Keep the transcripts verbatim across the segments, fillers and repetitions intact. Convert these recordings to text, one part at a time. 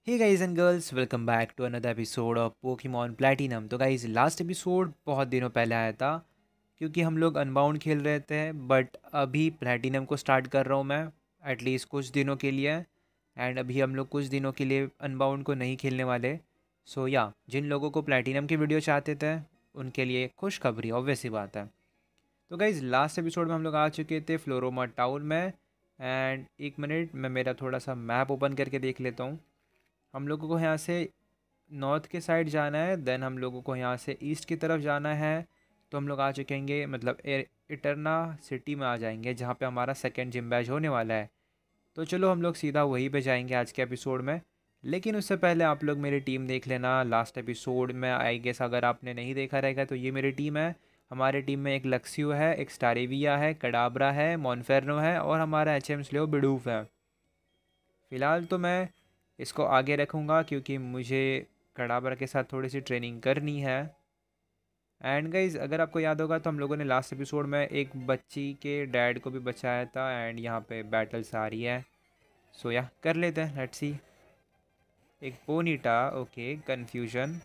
Hey guys and girls, welcome back to another episode of Pokemon platinum. तो guys, last episode बहुत दिनों पहले आया था क्योंकि हम लोग अनबाउंड खेल रहे थे। बट अभी प्लैटिनम को स्टार्ट कर रहा हूँ मैं, एटलीस्ट कुछ दिनों के लिए। एंड अभी हम लोग कुछ दिनों के लिए अनबाउंड को नहीं खेलने वाले। सो या जिन लोगों को प्लैटिनम की वीडियो चाहते थे उनके लिए खुशखबरी, ऑब्वियस सी बात है। तो गाइज, लास्ट एपिसोड में हम लोग आ चुके थे फ्लोरोमा टाउन में। एंड एक मिनट, मैं मेरा थोड़ा सा मैप ओपन करके देख लेता हूँ। हम लोगों को यहाँ से नॉर्थ के साइड जाना है, देन हम लोगों को यहाँ से ईस्ट की तरफ जाना है। तो हम लोग आ चुकेंगे, मतलब ए- इटरना सिटी में आ जाएंगे, जहाँ पे हमारा सेकेंड जिम बैच होने वाला है। तो चलो हम लोग सीधा वहीं पे जाएंगे आज के एपिसोड में। लेकिन उससे पहले आप लोग मेरी टीम देख लेना। लास्ट एपिसोड में आई गेस अगर आपने नहीं देखा रहेगा तो ये मेरी टीम है। हमारे टीम में एक लक्सियो है, एक स्टारेविया है, कडाब्रा है, मॉन्फेर्नो है और हमारा एच एम स्लेव बिडूफ है। फ़िलहाल तो मैं इसको आगे रखूँगा क्योंकि मुझे कड़ाबर के साथ थोड़ी सी ट्रेनिंग करनी है। एंड गाइज, अगर आपको याद होगा तो हम लोगों ने लास्ट एपिसोड में एक बच्ची के डैड को भी बचाया था। एंड यहाँ पे बैटल्स आ रही है, सो या कर लेते हैं, लेट्स सी। एक Ponyta, okay, confusion.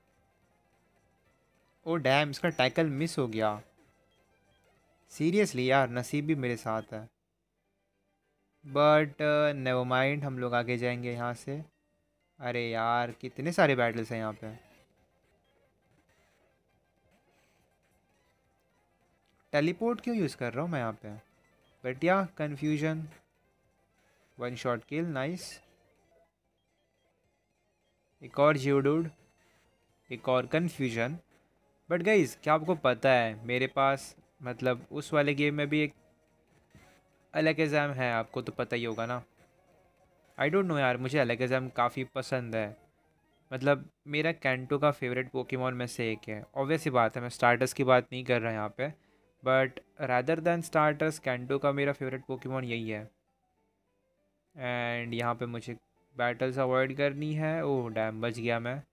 Oh damn, इसका टैकल मिस हो गया। सीरियसली यार, नसीब भी मेरे साथ है। बट नेवर माइंड, हम लोग आगे जाएंगे यहाँ से। अरे यार, कितने सारे बैटल्स हैं यहाँ पे। टेलीपोर्ट क्यों यूज़ कर रहा हूँ मैं यहाँ पे। But yeah confusion, one shot kill, nice. एक और जियोडूड, एक और कन्फ्यूजन। बट गाइज, क्या आपको पता है मेरे पास, मतलब उस वाले गेम में भी एक अलग एग्ज़ाम है, आपको तो पता ही होगा ना। आई डोंट नो यार, मुझे अलग एग्ज़ाम काफ़ी पसंद है। मतलब मेरा कैंटो का फेवरेट पोकेमॉन में से एक है। ऑब्वियस सी बात है, मैं स्टार्टर्स की बात नहीं कर रहा यहाँ पे। But rather than starters, Kanto का मेरा फेवरेट पोकेमॉन यही है। एंड यहाँ पे मुझे बैटल्स अवॉइड करनी है। ओह डैम, बच गया मैं।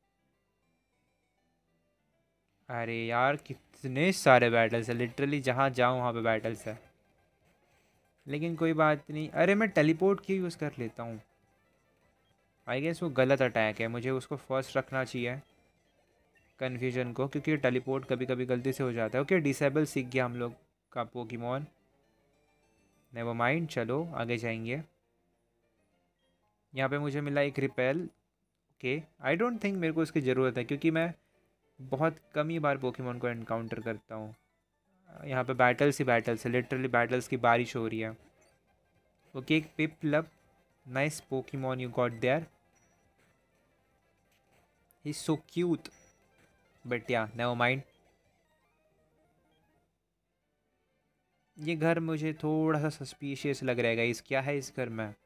अरे यार, कितने सारे बैटल्स हैं, लिटरली जहाँ जाऊँ वहाँ पे बैटल्स है। लेकिन कोई बात नहीं, अरे मैं टेलीपोर्ट क्यों यूज़ कर लेता हूँ। आई गेस वो गलत अटैक है, मुझे उसको फर्स्ट रखना चाहिए, कन्फ्यूजन को, क्योंकि टेलीपोर्ट कभी कभी गलती से हो जाता है। ओके, डिसेबल सीख गया हम लोग का पोकेमॉन। नेवर माइंड, चलो आगे जाएंगे। यहाँ पे मुझे मिला एक repel. Okay, I don't think मेरे को इसकी ज़रूरत है क्योंकि मैं बहुत कम ही बार पोकेमॉन को एनकाउंटर करता हूँ। यहाँ पे बैटल्स ही बैटल्स है, लिटरली बैटल्स की बारिश हो रही है। ओके, एक Piplup, nice Pokemon you got there, he so cute. But yeah never mind. ये घर मुझे थोड़ा सा सस्पिशियस लग रहा है गाइस, क्या है इस घर में।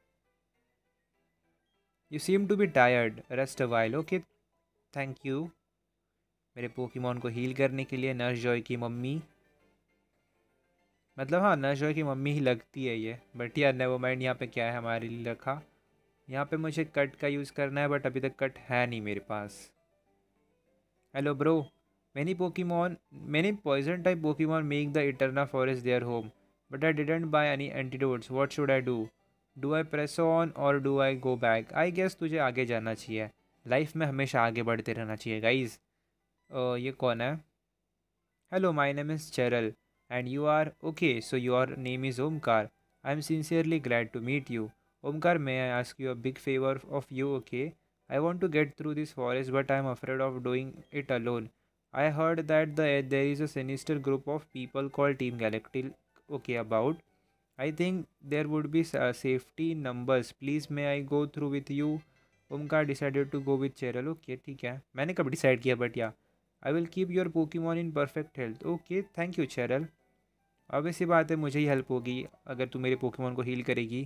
You seem to be tired, rest a while. Okay, thank you मेरे पोकेमॉन को हील करने के लिए, नर्स जॉय की मम्मी। मतलब हाँ, नर्स जॉय की मम्मी ही लगती है ये। बट यार नेवर माइंड, यहाँ पे क्या है हमारे लिए रखा। यहाँ पे मुझे कट का यूज़ करना है, बट अभी तक कट है नहीं मेरे पास। Hello bro, many Pokemon, many poison type Pokemon make the Eterna forest their home, but I didn't buy any antidotes, what should I do. Do I press on or do I go back. I guess तुझे आगे जाना चाहिए, life में हमेशा आगे बढ़ते रहना चाहिए गाइज। ये कौन है। Hello, my name is Cheryl and you are okay, so your name is Omkar. I am sincerely glad to meet you. Omkar, may I ask you a big favor of you, okay? I want to get through this forest, but I am afraid of doing it alone. I heard that the, there is a sinister group of people called Team Galactic. Okay, about. I think there would be uh, safety numbers. Please, may I go through with you? Omkar decided to go with Cheryl. Okay, ठीक है, मैंने कब decide किया, but yeah I will keep your Pokemon in perfect health. Okay, thank you Cheryl. अब ऐसी बात है, मुझे ही हेल्प होगी अगर तू मेरे पोकेमॉन को हील करेगी।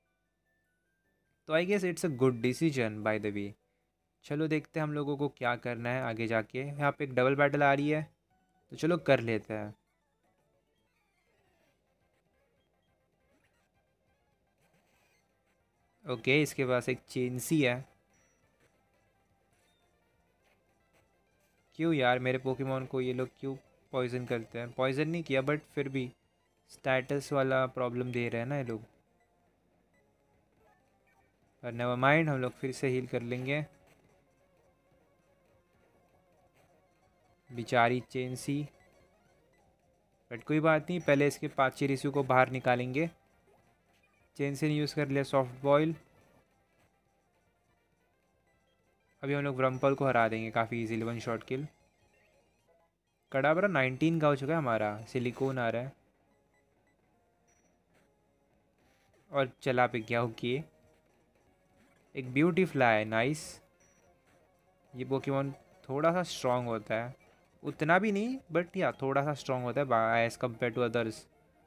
तो I guess it's a good decision by the way. चलो देखते हैं हम लोगों को क्या करना है आगे जाके। यहाँ पे एक डबल बैटल आ रही है, तो चलो कर लेते हैं। ओके, इसके पास एक चेंसी है। क्यों यार, मेरे पोकेमॉन को ये लोग क्यों पॉइजन करते हैं। पॉइजन नहीं किया, बट फिर भी स्टेटस वाला प्रॉब्लम दे रहे हैं ना ये लोग। पर नेवर माइंड, हम लोग फिर से हील कर लेंगे। बेचारी चेंसी, बट कोई बात नहीं, पहले इसके पाचिरिसु को बाहर निकालेंगे। चेंसी ने यूज़ कर लिया सॉफ्ट बॉयल। अभी हम लोग व्रम्पल को हरा देंगे काफ़ी easily, one shot kill. Kadabra nineteen का हो चुका है हमारा, सिलिकॉन आ रहा है और चला पे गया। ओके, एक ब्यूटी फ्लाई, नाइस। ये पोकेमॉन थोड़ा सा स्ट्रॉन्ग होता है, उतना भी नहीं बट या थोड़ा सा स्ट्रॉन्ग होता है as compared to others.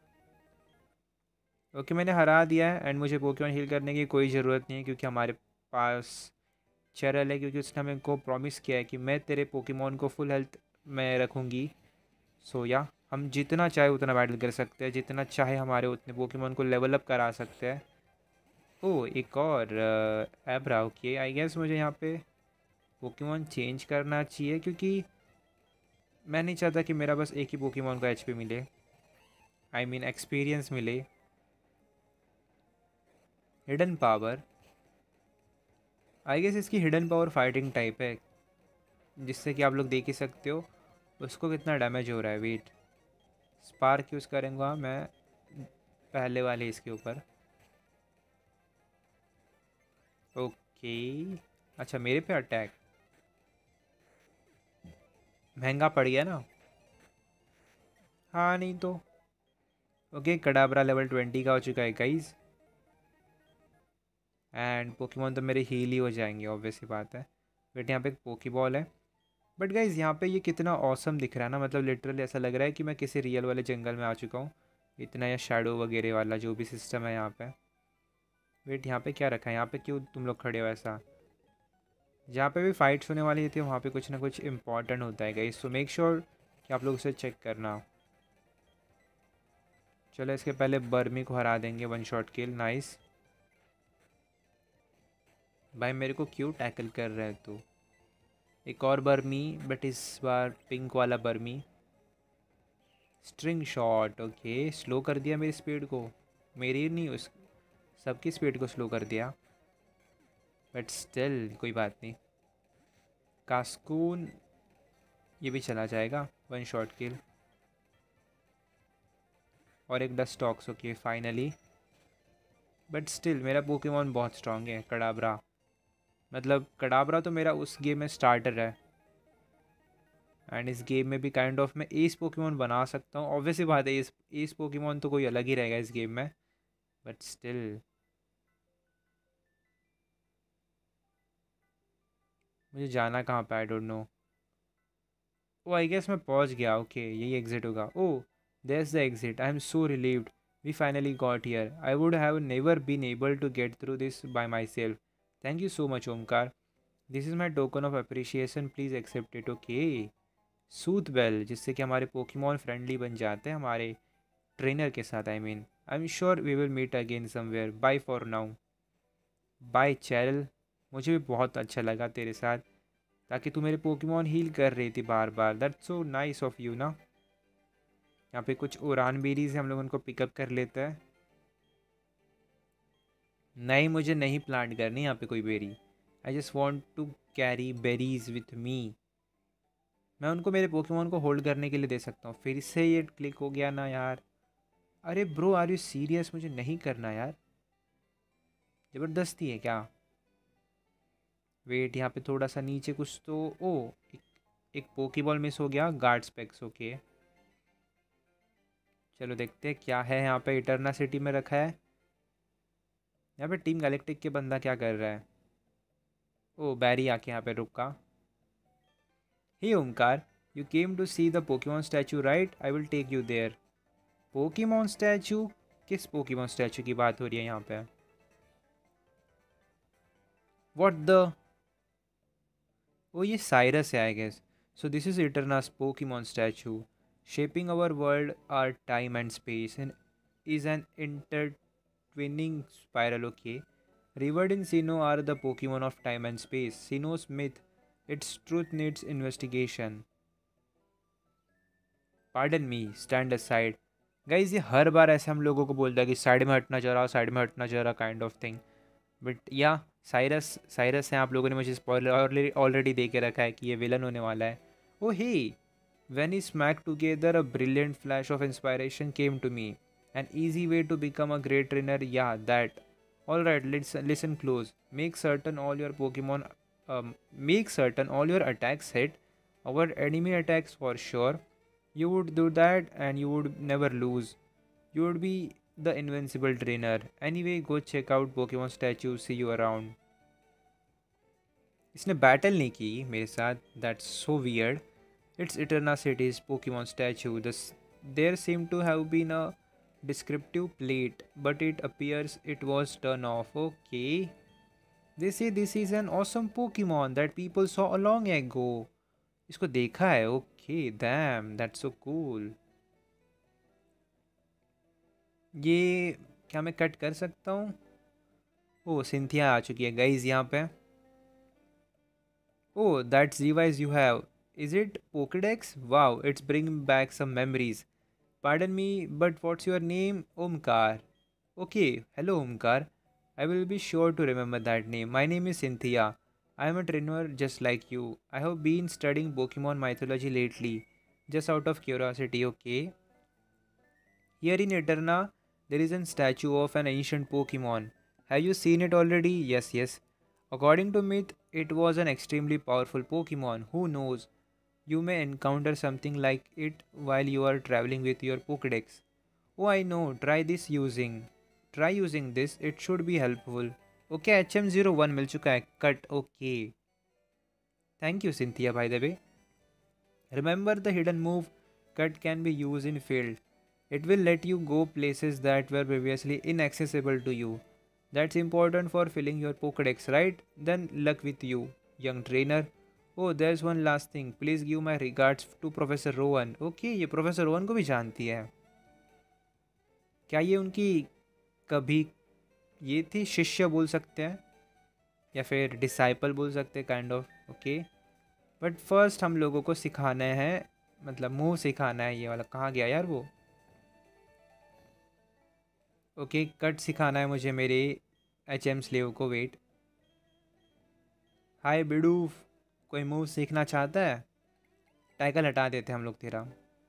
Okay, मैंने हरा दिया है एंड मुझे पोकेमॉन हील करने की कोई ज़रूरत नहीं है क्योंकि हमारे पास चैरल है, क्योंकि उसने हमें को प्रॉमिस किया है कि मैं तेरे पोकेमॉन को फुल हेल्थ में रखूँगी। सो या हम जितना चाहे उतना बैटल कर सकते हैं, जितना चाहे हमारे उतने पोकेमॉन को लेवल अप करा सकते हैं। ओह, एक और एब्रा। ओके, आई गेस मुझे यहाँ पे पोकेमॉन चेंज करना चाहिए क्योंकि मैं नहीं चाहता कि मेरा बस एक ही पोकेमॉन को एचपी मिले, आई मीन एक्सपीरियंस मिले। हिडन पावर, आई गेस इसकी हिडन पावर फाइटिंग टाइप है, जिससे कि आप लोग देख ही सकते हो उसको कितना डैमेज हो रहा है। वेट, स्पार्क यूज़ करूँगा मैं पहले वाले इसके ऊपर। ओके, अच्छा मेरे पे अटैक, महंगा पड़ गया ना। हाँ नहीं तो। ओके, कडाबरा लेवल ट्वेंटी का हो चुका है गाइस, एंड पोकेमॉन तो मेरे हील ही हो जाएंगे, ऑब्वियस सी बात है। बट यहाँ पे एक पोकेबॉल है। बट गाइज यहाँ पे ये कितना औसम दिख रहा है ना, मतलब लिटरली ऐसा लग रहा है कि मैं किसी रियल वाले जंगल में आ चुका हूँ। इतना या शैडो वगैरह वाला जो भी सिस्टम है यहाँ पे। वेट, यहाँ पे क्या रखा है? यहाँ पे क्यों तुम लोग खड़े हो ऐसा? जहाँ पे भी फाइट्स होने वाली थी वहाँ पे कुछ ना कुछ इंपॉर्टेंट होता है गाइस, सो मेक श्योर कि आप लोग उसे चेक करना। चलो इसके पहले बर्मी को हरा देंगे, वन शॉट किल, नाइस। भाई मेरे को क्यों टैकल कर रहा है तू? एक और बर्मी, बट इस बार पिंक वाला बर्मी। स्ट्रिंग शॉट, ओके, स्लो कर दिया मेरी स्पीड को, मेरी नहीं उस सबकी स्पीड को स्लो कर दिया, बट स्टिल कोई बात नहीं। कास्कून, ये भी चला जाएगा, वन शॉट किल। और एक Dustox, okay finally. But still मेरा पोकेमॉन बहुत स्ट्रांग है, कडाबरा। मतलब कडाबरा तो मेरा उस गेम में स्टार्टर है, एंड इस गेम में भी काइंड ऑफ मैं एस पोकेमॉन बना सकता हूँ। ऑब्वियसली बात है, एस एस पोकेमॉन तो कोई अलग ही रहेगा इस गेम में, बट स्टिल मुझे जाना कहाँ पे, I don't know. Oh I guess मैं पहुँच गया। ओके, यही एग्जिट होगा। Oh, there's the exit. I am so relieved. We finally got here. I would have never been able to get through this by myself. Thank you so much, Omkar. This is my token of appreciation. Please accept it. Okay. Soothe bell, जिससे कि हमारे Pokemon friendly बन जाते हैं हमारे trainer के साथ। I mean I am sure we will meet again somewhere. Bye for now. Bye Cheryl, मुझे भी बहुत अच्छा लगा तेरे साथ, ताकि तू मेरे पोकेमॉन हील कर रही थी बार बार। That's so nice of you ना। यहाँ पे कुछ उड़ान बेरीज हम लोग उनको पिकअप कर लेते हैं। नहीं, मुझे नहीं प्लांट करनी यहाँ पे कोई berry. I just want to carry berries with me. मैं उनको मेरे पोकेमॉन को होल्ड करने के लिए दे सकता हूँ। फिर से ये क्लिक हो गया ना यार। अरे ब्रो, आर यू सीरियस? मुझे नहीं करना यार, ज़बरदस्ती है क्या? वेट, यहाँ पे थोड़ा सा नीचे कुछ तो, ओ एक, एक पोकेबॉल मिस हो गया, गार्ड स्पेक्स। ओके, चलो देखते हैं क्या है यहाँ पे। इटरना सिटी में रखा है। यहाँ पे टीम गैलेक्टिक के बंदा क्या कर रहा है? ओ, बैरी आके यहाँ पे रुका। Hey Omkar, you came to see the Pokemon statue right? I will take you there. Pokemon statue? किस पोकेमॉन स्टैचू की बात हो रही है यहाँ पे? व्हाट द, ओ ये साइरस है I guess. So this is Eterna's Pokemon statue, shaping our world are time and space and is an intertwining spiral. Okay, revered in Sinnoh are the Pokemon of time and space. Sinnoh's myth, its truth needs investigation. Pardon me, stand aside. Guys ये हर बार ऐसे हम लोगों को बोलता है कि side में हटना चाह रहा, साइड में हटना चाह रहा, kind of thing. But yeah Cyrus Cyrus हैं, आप लोगों ने मुझे स्पॉइलर ऑलरेडी दे के रखा है कि ये विलन होने वाला है। Oh hey, when we smacked together, a brilliant flash of inspiration came to me. An easy way to become a great trainer, yeah, that. Alright, let's listen close. Make certain all your Pokemon, um, make certain all your attacks hit. Our enemy attacks for sure. You would do that and you would never lose. You would be the invincible trainer. Anyway, go check out Pokemon statue. See you around. इसने battle नहीं की मेरे साथ, that's so weird. It's Eterna City's Pokemon statue. This, there seemed to have been a descriptive plate, but it appears it was turned off. Okay. They say this is an awesome Pokemon that people saw a long ago. इसको देखा है. Okay, damn, that's so cool. ये क्या मैं cut कर सकता हूँ? ओह, Cynthia आ चुकी है गाइज यहाँ पे. Oh, that device you have. Is it Pokédex? Wow, it's bringing back some memories. Pardon me, but what's your name? Omkar. Okay, hello Omkar. I will be sure to remember that name. My name is Cynthia. I am a trainer just like you. I have been studying Pokemon mythology lately, just out of curiosity, okay? Here in Eterna, there is a statue of an ancient Pokemon. Have you seen it already? Yes, yes. According to myth, it was an extremely powerful Pokemon. Who knows? You may encounter something like it while you are traveling with your Pokédex. Oh, I know. Try this using. Try using this. It should be helpful. Okay, H M zero one मिल चुका है. Cut. Okay. Thank you, Cynthia, by the way. Remember the hidden move? Cut can be used in field. It will let you go places that were previously inaccessible to you. That's important for filling your Pokédex, right? Then luck with you, young trainer. Oh, there's one last thing. Please give my regards to Professor Rowan. Okay, ये Professor Rowan को भी जानती है. क्या ये उनकी कभी ये थी शिष्य बोल सकते हैं या फिर डिसाइपल बोल सकते हैं, kind of. Okay, but first हम लोगों को सिखाना है, मतलब मूव सिखाना है. ये वाला कहाँ गया यार वो? ओके, कट सिखाना है मुझे मेरे एच एम स्लेव को. वेट. हाय बिडूफ, कोई मूव सीखना चाहता है? टाइकल हटा देते हम लोग तेरा.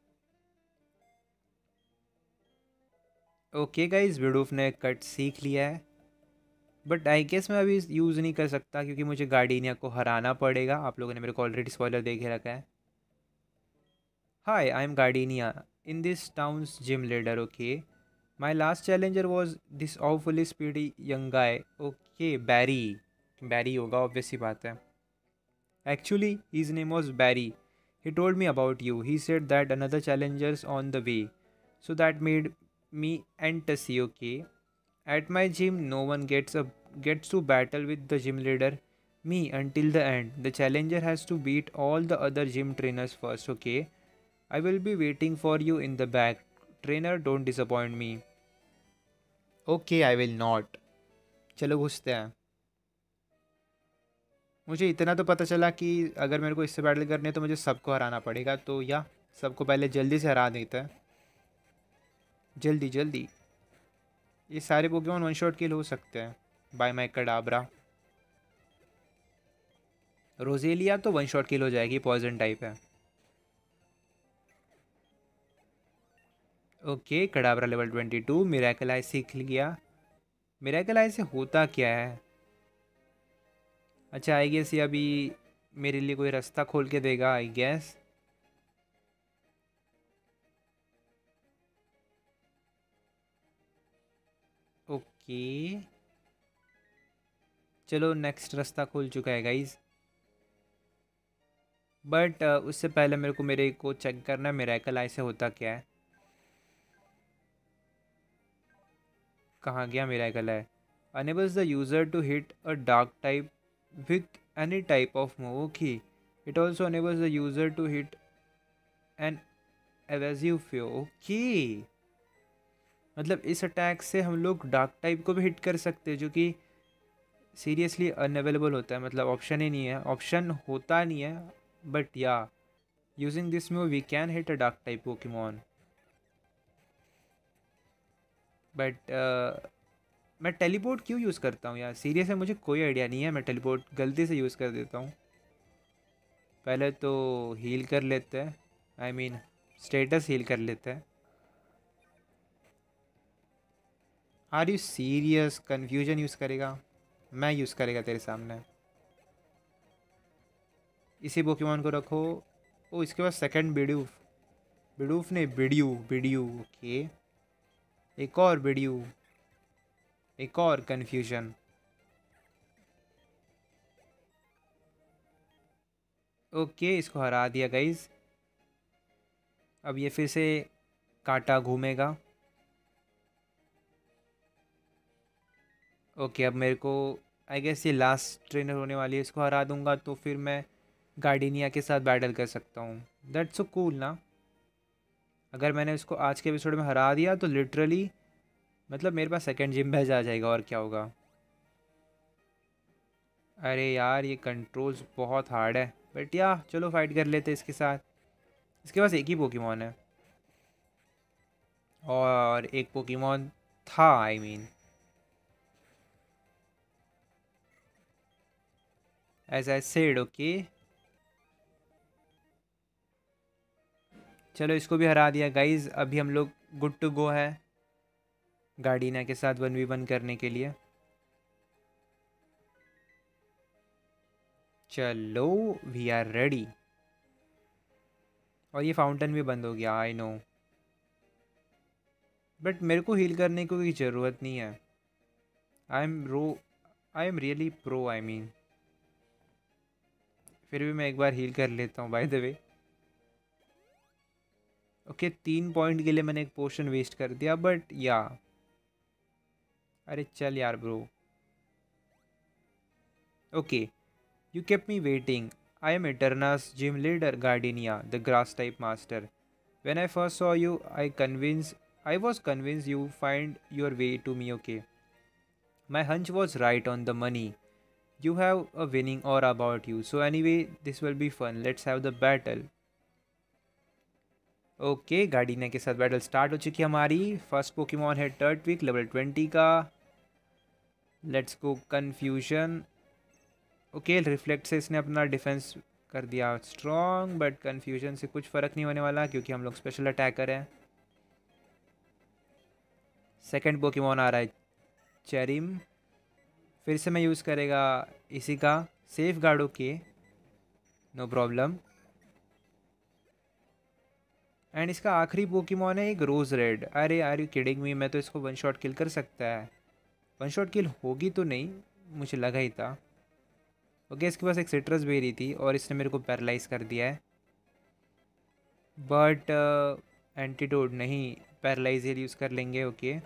ओके गाइज, बिडूफ ने कट सीख लिया है, बट आई गेस मैं अभी यूज़ नहीं कर सकता क्योंकि मुझे गार्डिनिया को हराना पड़ेगा. आप लोगों ने मेरे को ऑलरेडी स्पॉइलर दे के रखा है. Hi, I am Gardenia in this town's gym leader. Okay, my last challenger was this awfully speedy young guy. Okay, Barry. Barry होगा, ऑब्वियस सी बात है. Actually, his name was Barry. He told me about you. He said that another challenger's on the way. So that made me antsy, okay? At my gym, no one gets a gets to battle with the gym leader, me, until the end. The challenger has to beat all the other gym trainers first, okay? I will be waiting for you in the back. Trainer, don't disappoint me. Okay, I will not. चलो घुसते हैं. मुझे इतना तो पता चला कि अगर मेरे को इससे बैटल करनी है तो मुझे सबको हराना पड़ेगा. तो या सबको पहले जल्दी से हरा देता है. जल्दी जल्दी. ये सारे पोकेमॉन वन शॉट किल हो सकते हैं बाय माय कडाब्रा. रोजेलिया तो वन शॉट किल हो जाएगी, पॉइजन टाइप है. Okay, Kadabra level twenty two. Miracle eye सीख लिया. मिरेकल आई से होता क्या है? अच्छा, आई गेस ये अभी मेरे लिए कोई रास्ता खोल के देगा, आई गेस. ओके, चलो नेक्स्ट रास्ता खुल चुका है गाइज. बट uh, उससे पहले मेरे को मेरे को चेक करना है मिरेकल आई से होता क्या है. कहाँ गया miracle eye? Enables the user to hit a dark type with any type of move. Okay, it also enables the user to hit an evasive few. Okay, मतलब इस अटैक से हम लोग डार्क टाइप को भी हिट कर सकते हैं, जो कि सीरियसली अनअवेलेबल होता है. मतलब ऑप्शन ही नहीं है, ऑप्शन होता नहीं है. But yeah using this move we can hit a dark type Pokemon. But मैं टेलीपोर्ट क्यों यूज़ करता हूँ यार, सीरियस है, मुझे कोई आइडिया नहीं है। मैं टेलीपोर्ट गलती से यूज़ कर देता हूँ। पहले तो हील कर लेते हैं, आई मीन स्टेटस हील कर लेते हैं। Are you serious? Confusion use करेगा? मैं यूज़ करेगा तेरे सामने। इसी पोकेमॉन को रखो। ओ, इसके बाद सेकंड बिडूफ। बिडूफ नहीं, बिड्यू, बिड्यू, ओके। एक और बिड्यू, एक और कन्फ्यूजन। ओके, इसको हरा दिया गाइज। अब ये फिर से कांटा घूमेगा। ओके, अब मेरे को आई गेस ये लास्ट ट्रेनर होने वाली है, इसको हरा दूंगा तो फिर मैं गार्डिनिया के साथ बैटल कर सकता हूँ। दैट्स सो कूल ना। अगर मैंने इसको आज के एपिसोड में हरा दिया तो लिटरली मतलब मेरे पास सेकंड जिम बैच आ जाएगा, और क्या होगा। अरे यार, ये कंट्रोल्स बहुत हार्ड है, बट या चलो फाइट कर लेते इसके साथ। इसके पास एक ही पोकेमॉन है, और एक पोकेमॉन था, I mean as I said. Okay, चलो इसको भी हरा दिया गाइज। अभी हम लोग गुड टू गो है गार्डिना के साथ वन वी वन करने के लिए। चलो, वी आर रेडी। और ये फाउंटेन भी बंद हो गया, आई नो, बट मेरे को हील करने की कोई ज़रूरत नहीं है। I am pro I am really pro, I mean. फिर भी मैं एक बार हील कर लेता हूँ बाय द वे। ओके, तीन पॉइंट के लिए मैंने एक पोशन वेस्ट कर दिया, बट या अरे चल यार bro. Okay, you kept me waiting. I am Eterna's gym leader Gardenia, the grass type master. When I first saw you, I convinced I was convinced you find your way to me, okay? My hunch was right on the money. You have a winning aura about you. So anyway, this will be fun. Let's have the battle. Okay, Gardenia के साथ battle start हो चुकी है हमारी। First Pokemon है Turtwig, level twenty का। Let's go confusion. Okay, reflect से इसने अपना डिफेंस कर दिया स्ट्रॉन्ग, बट कन्फ्यूजन से कुछ फ़र्क नहीं होने वाला क्योंकि हम लोग स्पेशल अटैकर हैं। सेकंड पोकेमॉन आ रहा है चेरिम। फिर से मैं यूज़ करेगा इसी का safeguard. Okay, no problem. And इसका आखिरी पोकेमॉन है एक रोज़ रेड। अरे आर यू किडिंग मी? मैं तो इसको वन शॉट किल कर सकता है। वन शॉट किल होगी तो नहीं, मुझे लगा ही था। ओके, इसके पास एक सिट्रस बेरी थी और इसने मेरे को पैरालाइज कर दिया है, बट एंटीडोट नहीं, पैरालाइजर यूज़ कर लेंगे। Okay,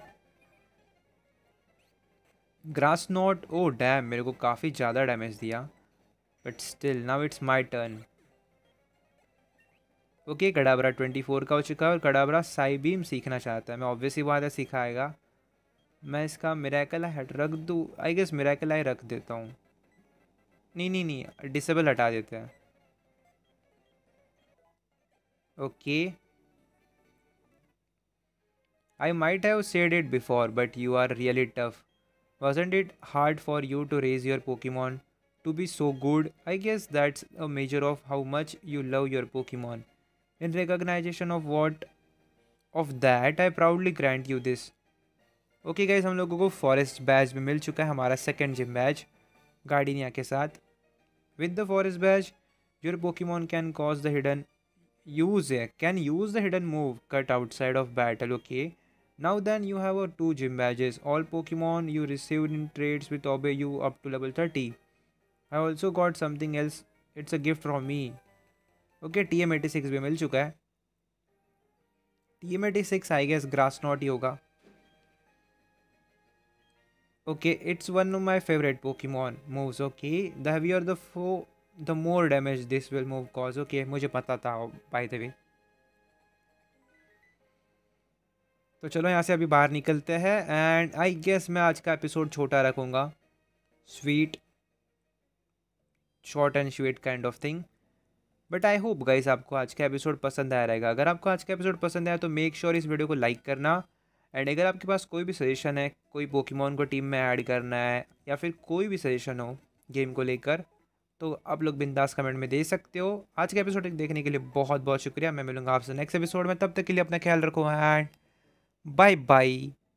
grass knot. Oh damn, मेरे को काफ़ी ज़्यादा डैमेज दिया, but still now it's my turn. Okay, Kadabra twenty four का हो चुका है और कडाबरा साई बीम सीखना चाहता है। मैं ऑब्वियसली बात है सिखाएगा। मैं इसका मिरेकल आई रख दूँ? आई गेस मिरेकल आई रख देता हूँ। नहीं नहीं नहीं, डिसेबल हटा देते हैं। Okay, I might have said it before but you are really tough. Wasn't it hard for you to raise your Pokemon to be so good? I guess that's a measure of how much you love your Pokemon. In recognition of what of that, I proudly grant you this. Okay guys, हम लोगों को forest batch भी मिल चुका है, हमारा second gym batch Gardenia के साथ। With the forest badge your Pokemon can cause the hidden use can use the hidden move cut outside of battle. Okay, now then you have a two gym badges. All Pokemon you received in trades with obey you up to level thirty. I also got something else. It's a gift from me. Okay, T M eighty six भी मिल चुका है। T M eighty six I guess grass not ही होगा। Okay, it's one of my favorite Pokemon moves. Okay, the heavier the foe, the more damage this will move cause. Okay, मुझे पता था by the way। तो चलो यहाँ से अभी बाहर निकलते हैं, एंड आई गेस मैं आज का एपिसोड छोटा रखूँगा, sweet, short and sweet kind of thing. But I hope guys आपको आज का एपिसोड पसंद आया रहेगा। अगर आपको आज का एपिसोड पसंद आया तो मेक श्योर इस वीडियो को लाइक करना एंड अगर आपके पास कोई भी सजेशन है, कोई पोकेमॉन को टीम में ऐड करना है या फिर कोई भी सजेशन हो गेम को लेकर, तो आप लोग बिंदास कमेंट में दे सकते हो। आज के एपिसोड देखने के लिए बहुत बहुत शुक्रिया। मैं मिलूंगा आपसे नेक्स्ट एपिसोड में, तब तक के लिए अपना ख्याल रखो एंड बाय बाय।